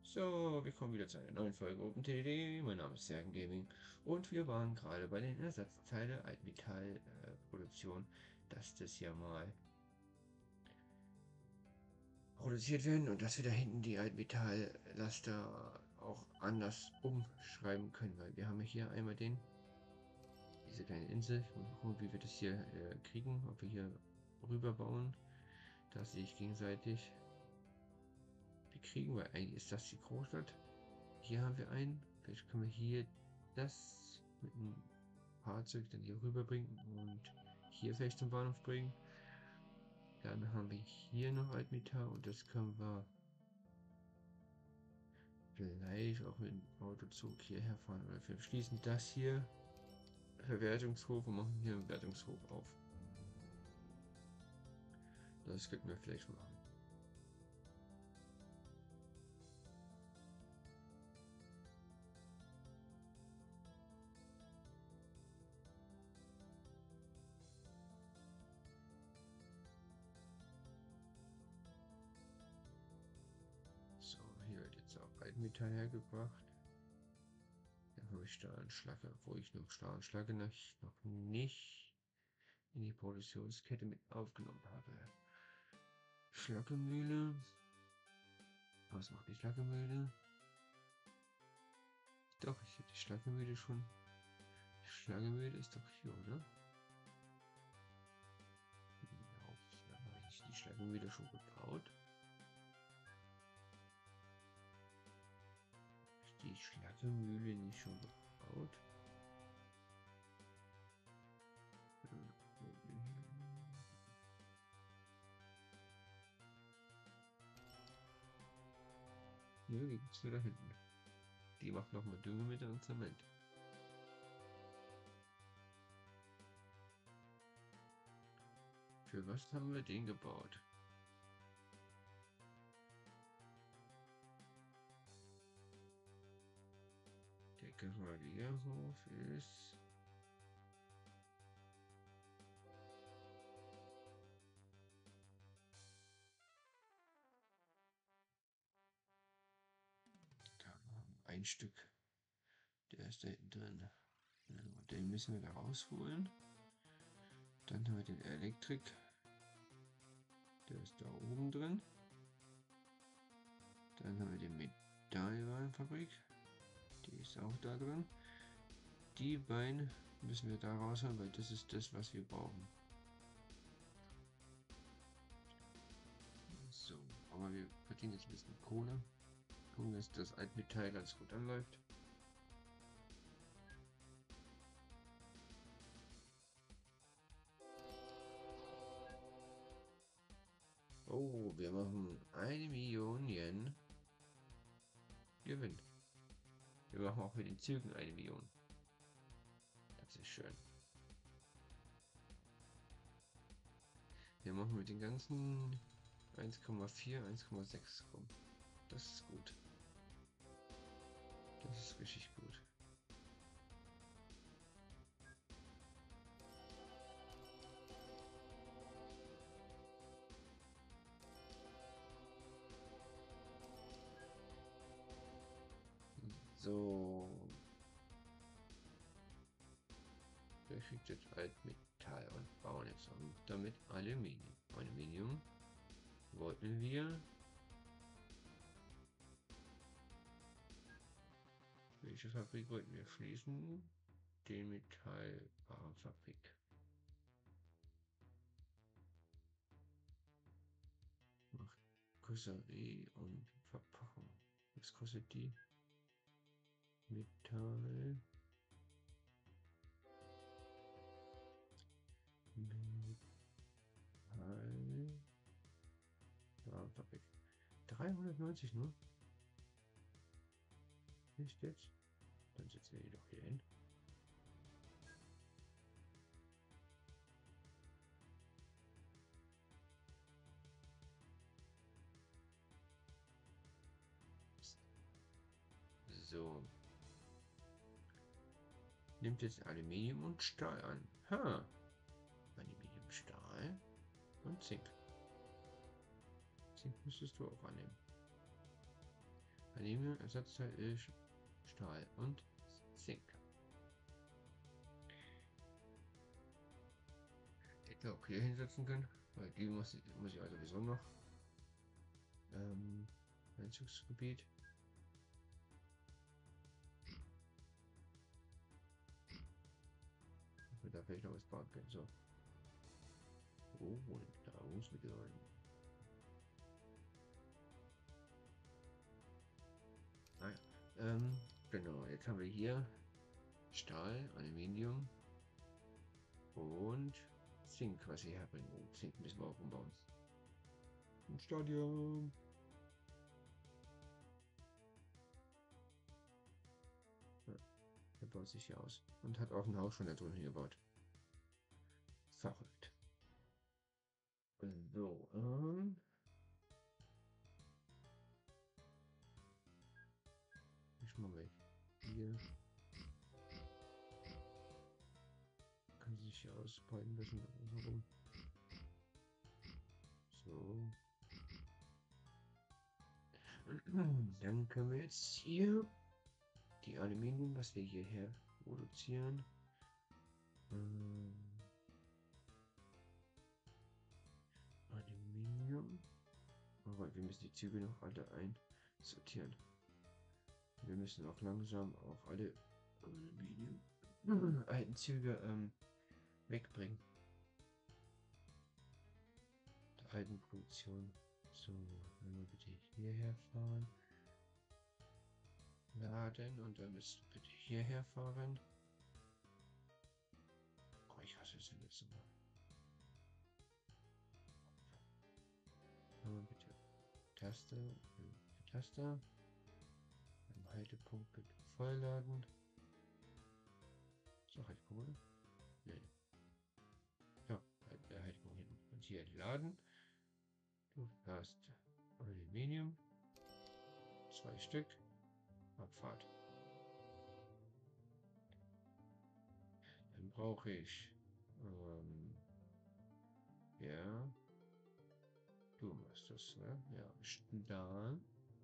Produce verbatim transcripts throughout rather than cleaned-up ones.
So, wir kommen wieder zu einer neuen Folge Open T D D. Mein Name ist Sergen Gaming und wir waren gerade bei den Ersatzteile Altmetall-Produktion, dass das ja mal produziert werden und dass wir da hinten die Altmetalllaster auch anders umschreiben können, weil wir haben ja hier einmal den diese kleine Insel. Ich muss mal gucken, wie wir das hier äh, kriegen, ob wir hier rüber bauen. Das sehe ich gegenseitig. Wir kriegen, weil eigentlich ist das die Großstadt. Hier haben wir einen. Vielleicht können wir hier das mit einem Fahrzeug dann hier rüberbringen und hier vielleicht zum Bahnhof bringen. Dann haben wir hier noch Altmetall und das können wir vielleicht auch mit dem Autozug hierher fahren. Oder wir schließen das hier Verwertungshof und machen hier einen Wertungshof auf. Das könnten wir vielleicht machen. So, hier wird jetzt auch Altmetall hergebracht. Dann habe ich Stahlanschlage, wo ich noch Stahlanschlage noch nicht in die Produktionskette mit aufgenommen habe. Schlacke-Mühle. Was macht die Schlacke-Mühle? Doch, ich habe die Schlacke-Mühle schon. Die Schlacke-Mühle ist doch hier, oder? Ja, habe ich die Schlacke-Mühle schon gebaut? Ist die Schlacke-Mühle nicht schon gebaut? Hier liegt es wieder hinten. Die macht nochmal Dünger mit und Zement. Für was haben wir den gebaut? Der Kavalierhof ist... Ein Stück. Der ist da hinten drin. Den müssen wir da rausholen. Dann haben wir den Elektrik. Der ist da oben drin. Dann haben wir die Metallwarenfabrik. Die ist auch da drin. Die beiden müssen wir da rausholen, weil das ist das, was wir brauchen. So, aber wir verdienen jetzt ein bisschen Kohle. Gucken, dass das Altmetall ganz gut anläuft. Oh, wir machen eine Million Yen Gewinn. Wir machen auch mit den Zügen eine Million. Das ist schön. Wir machen mit den ganzen eins Komma vier, eins Komma sechs rum. Das ist gut. Das ist richtig gut. So. Wir kriegt jetzt Altmetall und bauen jetzt damit Aluminium. Aluminium wollten wir. Welche Fabrik wollten wir schließen? Die Metallwarenfabrik. Macht Karosserie und Verpackung. Was kostet die? Metall. Metall. Warenfabrik. dreihundertneunzig nur? Nicht jetzt? Dann setzen wir die doch hier hin. So. Nimmt jetzt Aluminium und Stahl an. Ha. Aluminium, Stahl und Zink. Zink müsstest du auch annehmen. Aluminium, Ersatzteil ist Stahl und Zink. Hätte auch hier hinsetzen können, weil die muss, muss ich also sowieso noch. Ähm, Einzugsgebiet. Da vielleicht noch was bauen können. So. Oh, und da muss wieder rein. Ah, ja. ähm, genau, jetzt haben wir hier Stahl, Aluminium und Zink, was ich herbringen. Oh, Zink müssen wir auch umbauen. Ein Stadion. Ja, der baut sich hier aus. Und hat auch ein Haus schon da drüben gebaut. Verrückt. So, ähm. Ich mal weg. Hier. Kann sich hier ausbreiten lassen. Warum? So. Dann können wir jetzt hier die Aluminium, was wir hierher produzieren. Ähm, Aluminium. Aber wir müssen die Züge noch alle einsortieren. Wir müssen auch langsam auch alle Aluminium alten Züge ähm, wegbringen. Der alten Produktion. So, wenn wir bitte hierher fahren. Laden und dann müsst ihr bitte hierher fahren. Oh, ich hasse es jetzt immer. Aber bitte Taste, Taste. Am Haltepunkt bitte vollladen. So, Haltepunkt, oder? Nee. Ja, der Haltepunkt hinten. Und hier laden. Du hast Aluminium. Zwei Stück. Abfahrt. Dann brauche ich ähm, ja. Du machst das, ne? Ja, Stahl.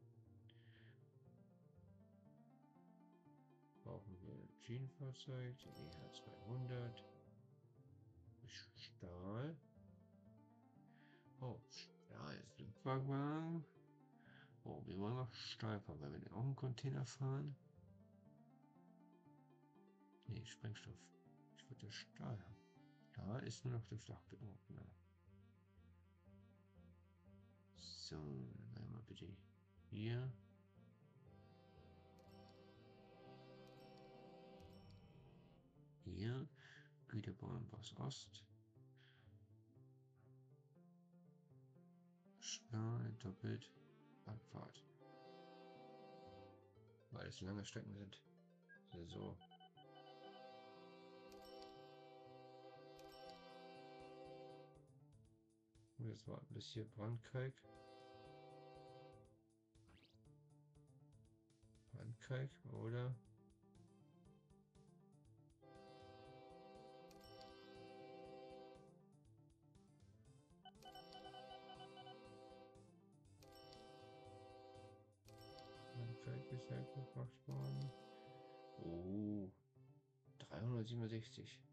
Brauchen wir Schienenfahrzeug, die E H zweihundert. Stahl. Oh, Stahl ist Lieferwagen. Oh, wir wollen noch Stahl fahren, weil wir denn auch einen Container fahren. Nee, Sprengstoff. Ich würde Stahl haben. Da ist nur noch das Dach. Oh, genau. So, dann einmal bitte hier. Hier. Güterbauernbus Ost. Stahl, doppelt. Abfahrt. Weil es lange Strecken sind. So. Und jetzt warten bis hier Brandkalk. Brandkalk oder Brandkalk ist halt gebracht worden. Oh, dreihundertsiebenundsechzig.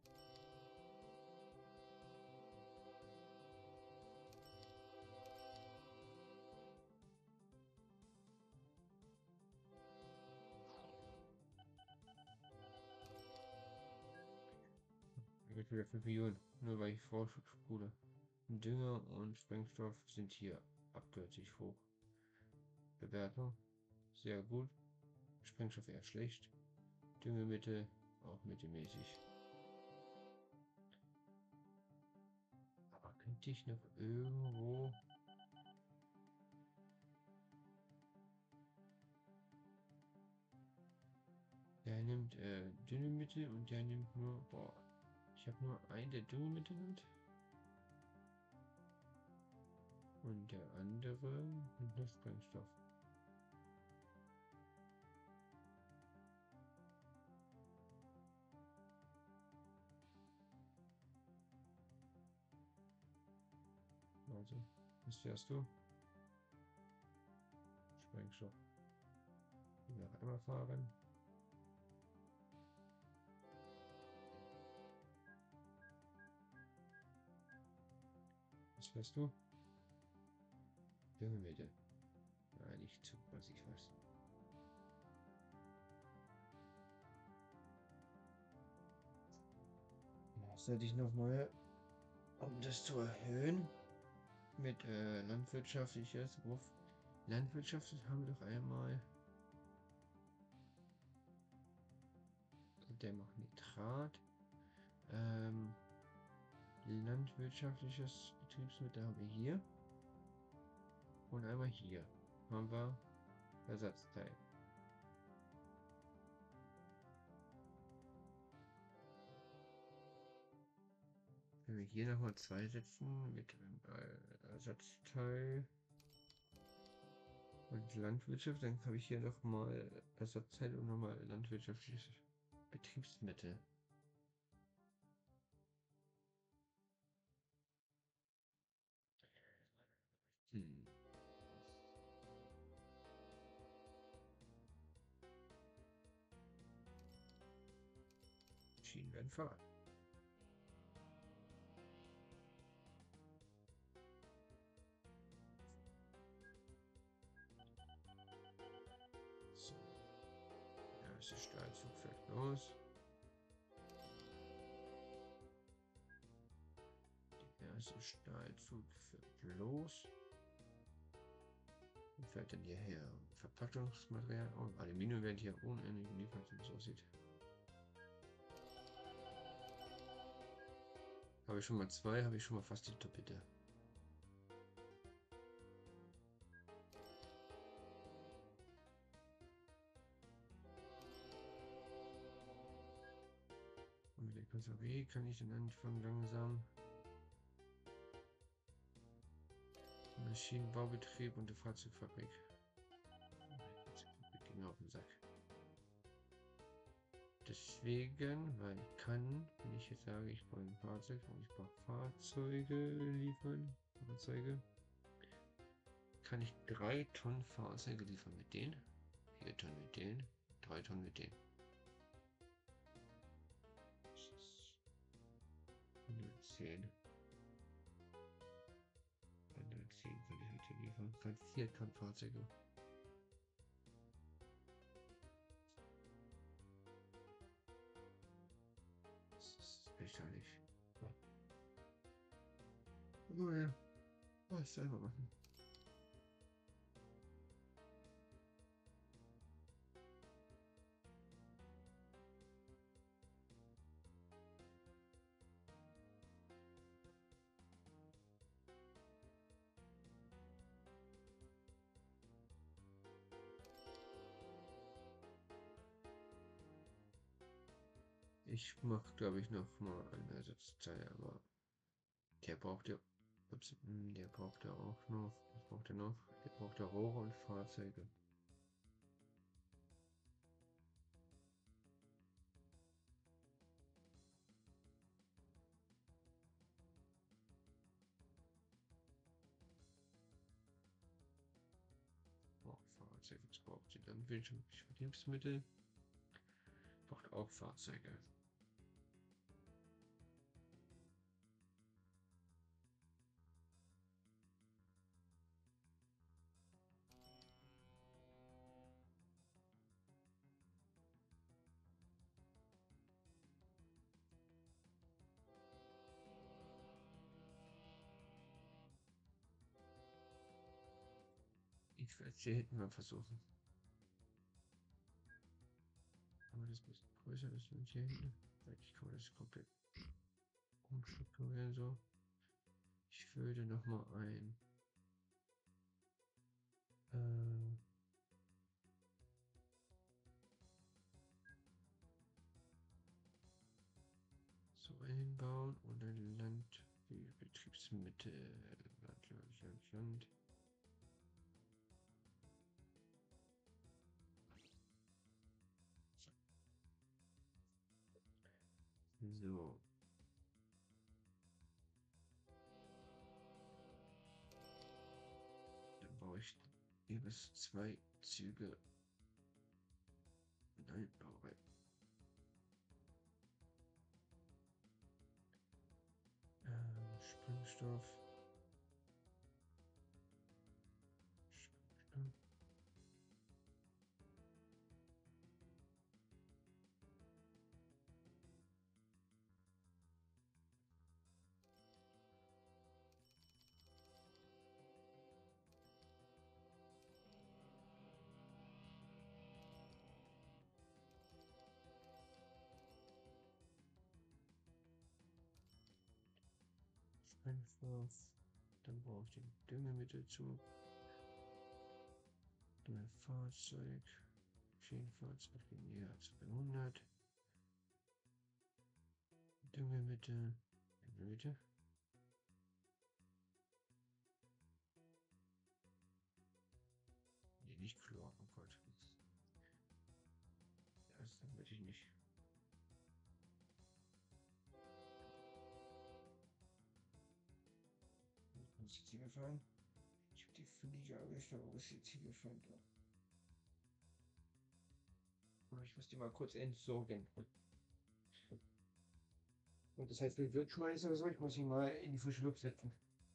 Wird wieder fünf Millionen, nur weil ich vorspule. Dünger und Sprengstoff sind hier abgöttisch hoch. Bewertung sehr gut. Sprengstoff eher schlecht. Düngemittel auch mittelmäßig. Aber könnte ich noch irgendwo... Der nimmt äh, Düngemittel und der nimmt nur... Boah, ich habe nur einen, der Düngemittel nimmt. Und der andere nimmt nur Sprengstoff. Also, was fährst du? Sprengstoff. Noch einmal fahren. Was fährst du? Kilometer. Nein, nicht zu, was ich weiß. Sollte ich nochmal, um das zu erhöhen, mit äh, landwirtschaftliches Beruf. Landwirtschaft haben wir doch einmal. Der macht Nitrat. Ähm, landwirtschaftliches Betriebsmittel haben wir hier. Und einmal hier haben wir Ersatzteil. Wenn wir hier nochmal zwei setzen mit dem äh, Ersatzteil und Landwirtschaft, dann habe ich hier nochmal Ersatzteil und nochmal landwirtschaftliches Betriebsmittel. Hm. Schienen werden fahren. So. Der erste Stahlzug fährt los. Der erste Stahlzug fährt los. Und fährt dann hierher. Verpackungsmaterial und Aluminium werden hier ohne Ende geliefert, wie es aussieht. Habe ich schon mal zwei, habe ich schon mal fast die Doppelte. Und mit der Karosserie kann ich dann anfangen langsam. Maschinenbaubetrieb und die Fahrzeugfabrik. Genau auf den Sack. Deswegen, weil ich kann, wenn ich jetzt sage, ich brauche ein Fahrzeug und ich brauche Fahrzeuge liefern, Fahrzeuge, kann ich drei Tonnen Fahrzeuge liefern mit denen, vier Tonnen mit denen, drei Tonnen mit denen. hundertzehn. hundertzehn kann ich heute liefern, kann vier Tonnen Fahrzeuge. Lächerlich. Ja. Oh ja. Oh, ich selber machen. Ich mache, glaube ich, noch mal einen Ersatzteil, aber der braucht ja, ups, der braucht ja auch noch, was braucht er noch? Der braucht ja Rohre und Fahrzeuge. Braucht Fahrzeuge, das braucht die landwirtschaftliche Vertriebsmittel, braucht auch Fahrzeuge. Ich werde es hier hinten mal versuchen. Aber das ein bisschen größer ist und hier hinten. Eigentlich kann man das komplett umstrukturieren so. Ich würde noch mal ein äh, so einbauen und ein Land wie Betriebsmittel Land, Land, Land, Land. So. Dann baue ich jeweils zwei Züge Altbaureihe. Äh, Sprengstoff. Sprengstoff. Sprengstoff. Dann brauche ich den Düngemittel zu. Mein Fahrzeug. Schienenfahrzeug näher zweihundert. Düngemittel. Düngemittel. Nee, nicht Chlor. Oh Gott. Das möchte ich nicht. Wo ist jetzt hier gefallen? Ich habe die Flieger erwischt, aber wo ist jetzt hier gefallen? Ich muss die mal kurz entsorgen. Und das heißt, mit Virtualizer oder so, ich muss ihn mal in die frische Luft setzen.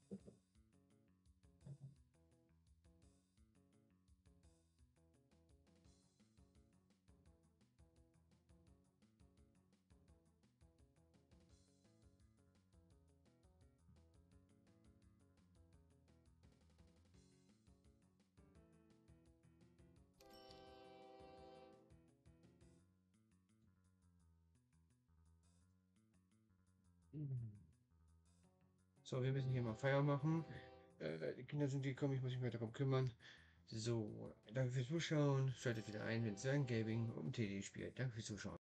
So, wir müssen hier mal Feier machen. Äh, die Kinder sind gekommen, ich muss mich weiter darum kümmern. So, danke fürs Zuschauen. Schaltet wieder ein, wenn es ein Gaming um T D spielt. Danke fürs Zuschauen.